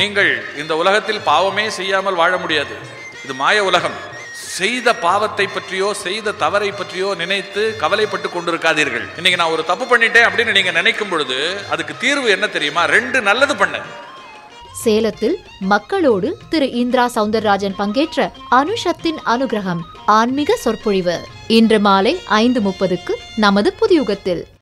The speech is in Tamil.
நீங்கள் இந்த உலகத்தில் பாவமே செய்யாமல் வாழ முடியாது. இது மாய உலகம். செய்த பாவத்தை பற்றியோ செய்த தவறை பற்றியோ நினைத்து கவலைப்பட்டு கொண்டிருக்காதீர்கள். இன்னைக்கு நான் ஒரு தப்பு பண்ணிட்டேன் அப்படின்னு நீங்க நினைக்கும் பொழுது அதுக்கு தீர்வு என்ன தெரியுமா? 2 நல்லது பண்ண. சேலத்தில் மக்களோடு திரு இந்திரா சௌந்தரராஜன் பங்கேற்ற அனுஷத்தின் அனுகிரகம் ஆன்மீக சொற்பொழிவு இன்று மாலை 5:30க்கு நமது புதியுகத்தில்.